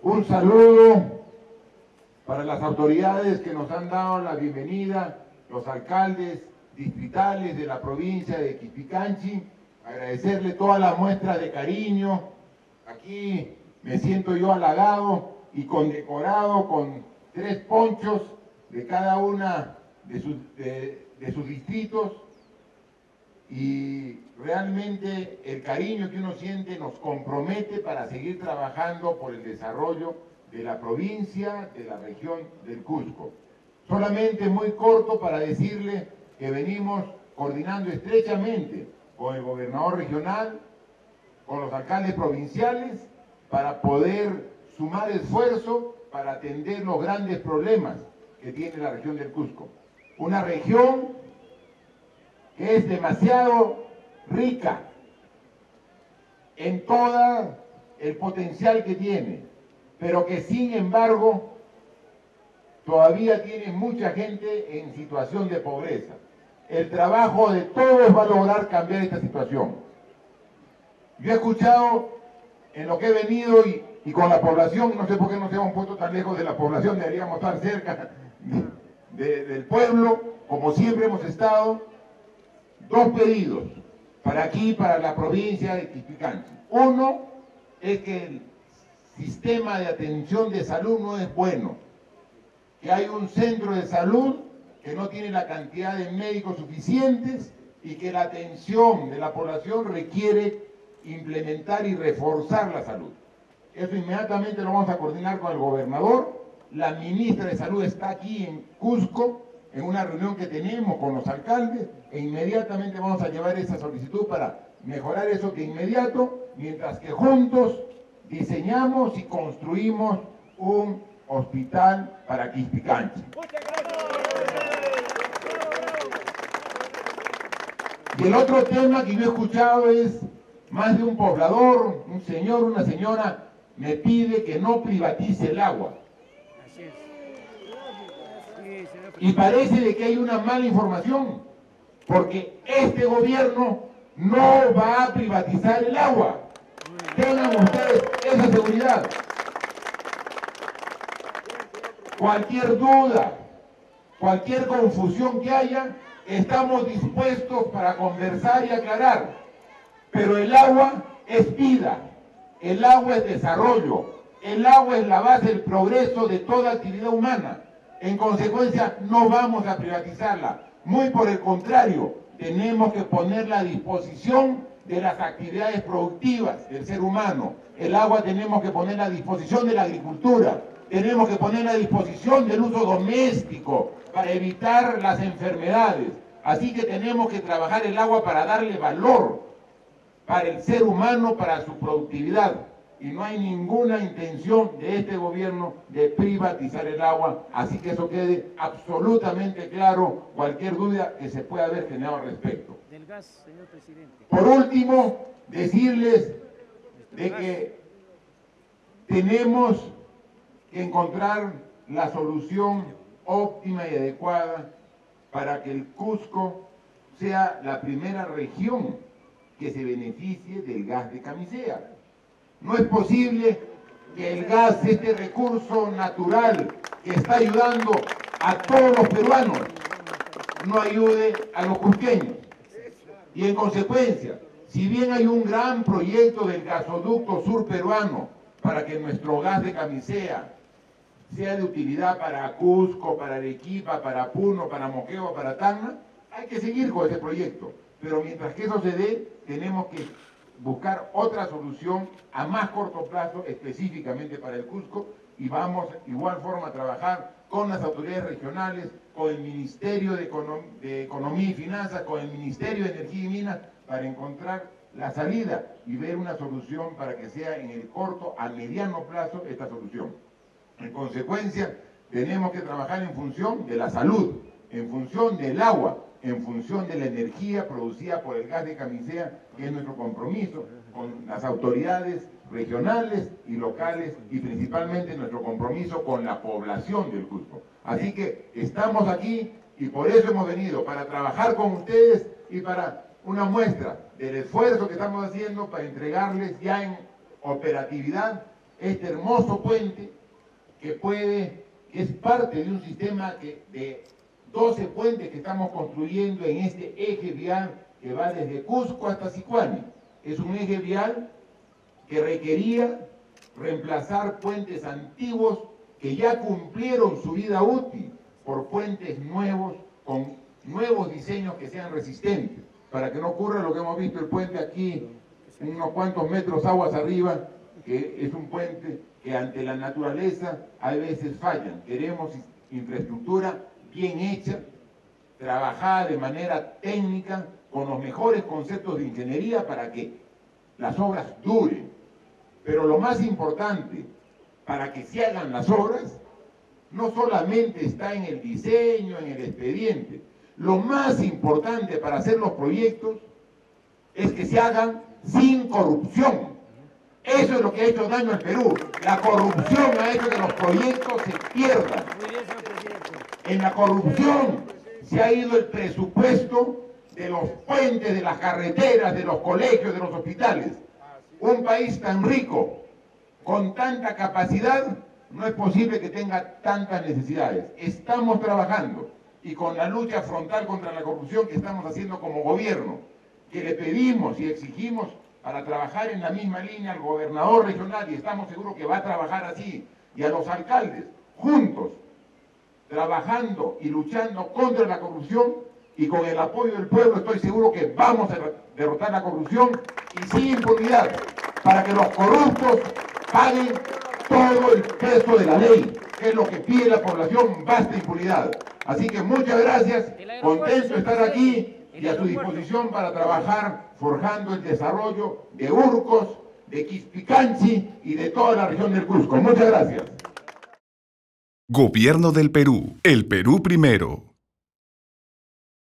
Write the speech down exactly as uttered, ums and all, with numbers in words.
Un saludo para las autoridades que nos han dado la bienvenida, los alcaldes distritales de la provincia de Quispicanchi, agradecerle todas las muestras de cariño. Aquí me siento yo halagado y condecorado con tres ponchos de cada una de sus, de, de sus distritos, y realmente el cariño que uno siente nos compromete para seguir trabajando por el desarrollo de la provincia, de la región del Cusco. Solamente muy corto para decirle que venimos coordinando estrechamente con el gobernador regional, con los alcaldes provinciales, para poder sumar esfuerzo para atender los grandes problemas que tiene la región del Cusco. Una región que es demasiado rica en todo el potencial que tiene, pero que sin embargo todavía tiene mucha gente en situación de pobreza. El trabajo de todos va a lograr cambiar esta situación. Yo he escuchado en lo que he venido y, y con la población, no sé por qué nos hemos puesto tan lejos de la población, deberíamos estar cerca de, de, del pueblo, como siempre hemos estado. Dos pedidos para aquí, para la provincia de Quispicanchi. Uno es que el sistema de atención de salud no es bueno, que hay un centro de salud que no tiene la cantidad de médicos suficientes y que la atención de la población requiere implementar y reforzar la salud. Eso inmediatamente lo vamos a coordinar con el gobernador. La ministra de Salud está aquí en Cusco, en una reunión que tenemos con los alcaldes, e inmediatamente vamos a llevar esa solicitud para mejorar eso de inmediato, mientras que juntos diseñamos y construimos un hospital para Quispicanchi. Y el otro tema que yo he escuchado es, más de un poblador, un señor, una señora, me pide que no privatice el agua. Y parece de que hay una mala información, porque este gobierno no va a privatizar el agua. Tengan ustedes esa seguridad. Cualquier duda, cualquier confusión que haya, estamos dispuestos para conversar y aclarar. Pero el agua es vida, el agua es desarrollo, el agua es la base del progreso de toda actividad humana. En consecuencia, no vamos a privatizarla. Muy por el contrario, tenemos que ponerla a disposición de las actividades productivas del ser humano. El agua tenemos que ponerla a disposición de la agricultura. Tenemos que ponerla a disposición del uso doméstico para evitar las enfermedades. Así que tenemos que trabajar el agua para darle valor para el ser humano, para su productividad. Y no hay ninguna intención de este gobierno de privatizar el agua, así que eso quede absolutamente claro, cualquier duda que se pueda haber generado al respecto. Del gas, señor presidente. Por último, decirles de que tenemos que encontrar la solución óptima y adecuada para que el Cusco sea la primera región que se beneficie del gas de Camisea. No es posible que el gas, este recurso natural que está ayudando a todos los peruanos, no ayude a los cusqueños. Y en consecuencia, si bien hay un gran proyecto del gasoducto sur peruano para que nuestro gas de Camisea sea de utilidad para Cusco, para Arequipa, para Puno, para Moquegua, para Tacna, hay que seguir con ese proyecto. Pero mientras que eso se dé, tenemos que buscar otra solución a más corto plazo, específicamente para el Cusco, y vamos de igual forma a trabajar con las autoridades regionales, con el Ministerio de, Econom de Economía y Finanzas, con el Ministerio de Energía y Minas, para encontrar la salida y ver una solución para que sea en el corto a mediano plazo esta solución. En consecuencia, tenemos que trabajar en función de la salud, en función del agua, en función de la energía producida por el gas de Camisea, que es nuestro compromiso con las autoridades regionales y locales, y principalmente nuestro compromiso con la población del Cusco. Así que estamos aquí y por eso hemos venido, para trabajar con ustedes y para una muestra del esfuerzo que estamos haciendo para entregarles ya en operatividad este hermoso puente que puede, que es parte de un sistema que, de doce puentes que estamos construyendo en este eje vial que va desde Cusco hasta Sicuani. Es un eje vial que requería reemplazar puentes antiguos que ya cumplieron su vida útil por puentes nuevos, con nuevos diseños que sean resistentes, para que no ocurra lo que hemos visto el puente aquí, unos cuantos metros aguas arriba, que es un puente que ante la naturaleza a veces fallan. Queremos infraestructura bien hecha, trabajada de manera técnica, con los mejores conceptos de ingeniería para que las obras duren. Pero lo más importante, para que se hagan las obras, no solamente está en el diseño, en el expediente. Lo más importante para hacer los proyectos es que se hagan sin corrupción. Eso es lo que ha hecho daño al Perú. La corrupción ha hecho que los proyectos se pierdan. En la corrupción se ha ido el presupuesto de los puentes, de las carreteras, de los colegios, de los hospitales. Un país tan rico, con tanta capacidad, no es posible que tenga tantas necesidades. Estamos trabajando y con la lucha frontal contra la corrupción que estamos haciendo como gobierno, que le pedimos y exigimos para trabajar en la misma línea al gobernador regional, y estamos seguros que va a trabajar así, y a los alcaldes, juntos, trabajando y luchando contra la corrupción, y con el apoyo del pueblo estoy seguro que vamos a derrotar la corrupción y sin impunidad, para que los corruptos paguen todo el peso de la ley, que es lo que pide la población, basta impunidad. Así que muchas gracias, contento de estar aquí y a su disposición para trabajar forjando el desarrollo de Urcos, de Quispicanchi y de toda la región del Cusco. Muchas gracias. Gobierno del Perú. El Perú primero.